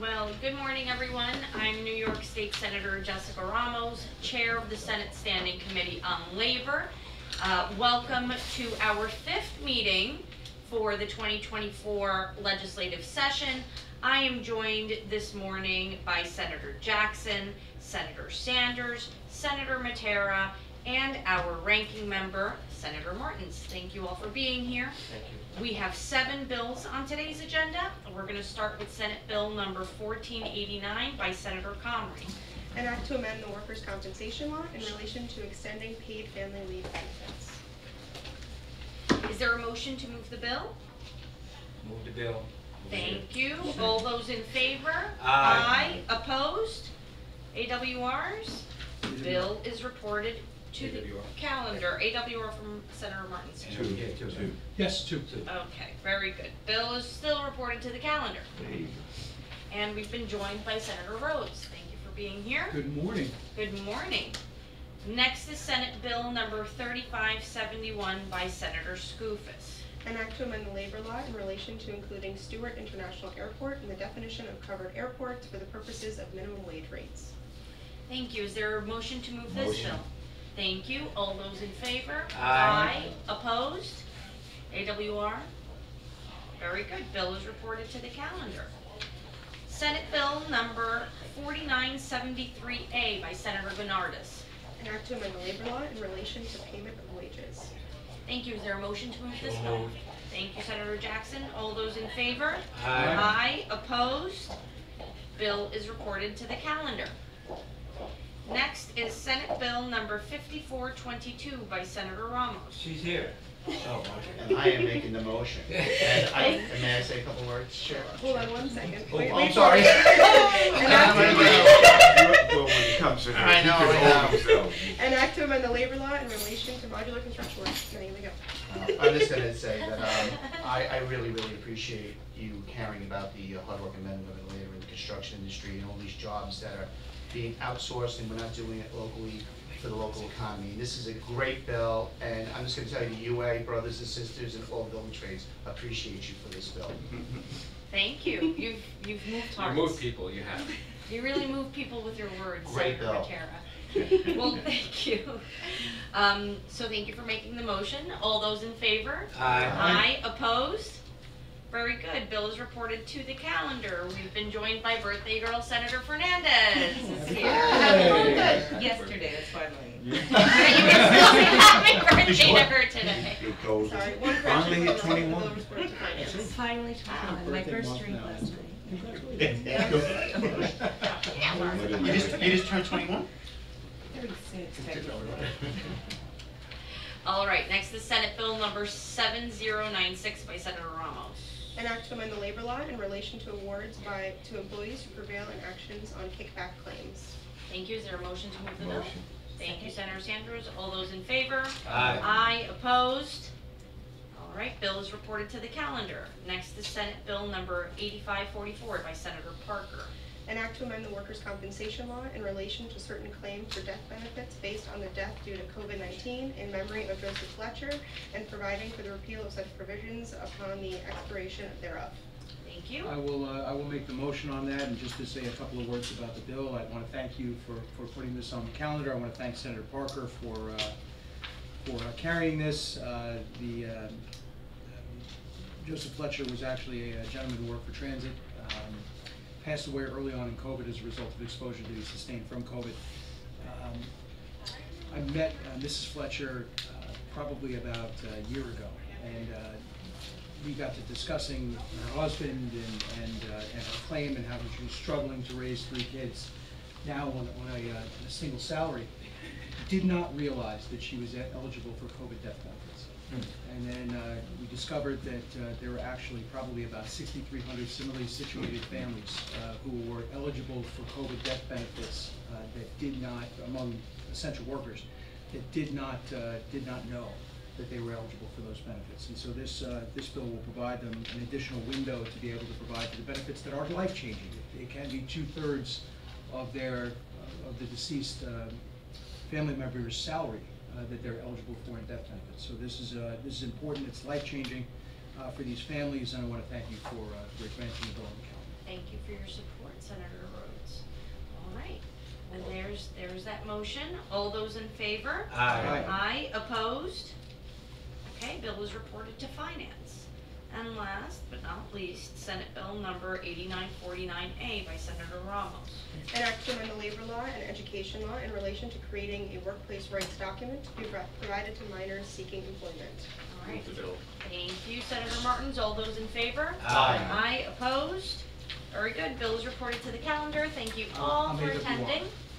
Well, good morning, everyone. I'm New York State Senator Jessica Ramos, Chair of the Senate Standing Committee on Labor. Welcome to our fifth meeting for the 2024 legislative session. I am joined this morning by Senator Jackson, Senator Sanders, Senator Matera, and our ranking member, Senator Martins. Thank you all for being here. Thank you. We have 7 bills on today's agenda. We're going to start with Senate Bill number 1489 by Senator Comrie. An act to amend the workers' compensation law in relation to extending paid family leave benefits. Is there a motion to move the bill? Move the bill. Thank you. All those in favor? Aye. Opposed? AWRs? Bill is reported to the calendar. AWR from Senator Martins. Two. Yes, two. Okay, very good. Bill is still reported to the calendar. And we've been joined by Senator Rhodes. Thank you for being here. Good morning. Good morning. Next is Senate Bill number 3571 by Senator Skoufis. An act to amend the labor law in relation to including Stewart International Airport in the definition of covered airports for the purposes of minimum wage rates. Thank you. Is there a motion to move this bill? Thank you. All those in favor? Aye. Opposed? AWR? Very good. Bill is reported to the calendar. Senate Bill number 4973A by Senator Bernardis. An act to amend the labor law in relation to payment of wages. Thank you. Is there a motion to move this bill? Thank you, Senator Jackson. All those in favor? Aye. Opposed? Bill is reported to the calendar. Next is Senate Bill number 5422 by Senator Ramos. She's here. Oh, And I am making the motion. And may I say a couple words? Sure. Hold on one second. Oh, Wait, I'm wait, sorry. Well, when it comes to I know, he can I hold himself. An act to amend the labor law in relation to modular construction work. There you go. I'm just going to say that I really, really appreciate you caring about the hardworking men and women later in the construction industry and all these jobs that are being outsourced, and we're not doing it locally for the local economy. This is a great bill, and I'm just going to tell you, the UA brothers and sisters and all building trades appreciate you for this bill. Thank you. You've moved hearts. You move people, you have. You really move people with your words, Great Senator bill. Matera. Well, thank you. So thank you for making the motion. All those in favor? Aye. Opposed? Very good. Bill is reported to the calendar. We've been joined by birthday girl Senator Fernandez is here. Yesterday, that's why I'm late. You can still say happy birthday to her today. He told us. Sorry, one Finally correction. hit 21. Bill reported to finance. Finally 21, my first drink last night. You just turned 21? 36, technically. All right, next is Senate Bill number 7096 by Senator Ramos. An act to amend the labor law in relation to awards to employees who prevail in actions on kickback claims. Thank you. Is there a motion to move the bill? Motion. Thank you, Senator Sanders. All those in favor? Aye. Opposed? All right, bill is reported to the calendar. Next is Senate Bill number 8544 by Senator Parker. An act to amend the workers' compensation law in relation to certain claims for death benefits based on the death due to COVID-19 in memory of Joseph Fletcher and providing for the repeal of such provisions upon the expiration thereof. Thank you. I will make the motion on that, and just to say a couple of words about the bill, I want to thank you for putting this on the calendar. I want to thank Senator Parker for carrying this. Joseph Fletcher was actually a gentleman who worked for transit. Passed away early on in COVID as a result of exposure that he sustained from COVID. I met Mrs. Fletcher probably about a year ago, and we got to discussing her husband and her claim and how she was struggling to raise 3 kids now on a single salary. Did not realize that she was eligible for COVID death benefits. And then we discovered that there were actually probably about 6,300 similarly situated families who were eligible for COVID death benefits that did not, among essential workers, that did not know that they were eligible for those benefits. And so this bill will provide them an additional window to be able to provide for the benefits that are life-changing. It can be 2/3 of the deceased family member's salary that they're eligible for in death benefits. So this is important. It's life-changing for these families, and I want to thank you for advancing the bill on the calendar. Thank Thank you for your support, Senator Rhodes. All right, and there's that motion. All those in favor? Aye. Aye, opposed? Okay, bill is reported to finance. And last but not least, Senate Bill number 8949A by Senator Ramos. An act to amend the labor law and education law in relation to creating a workplace rights document to be provided to minors seeking employment. All right, Move the bill. thank you, Senator Martins. All those in favor? Aye. Aye, opposed? Very good, bill is reported to the calendar. Thank you all I'll for make it if you want. attending.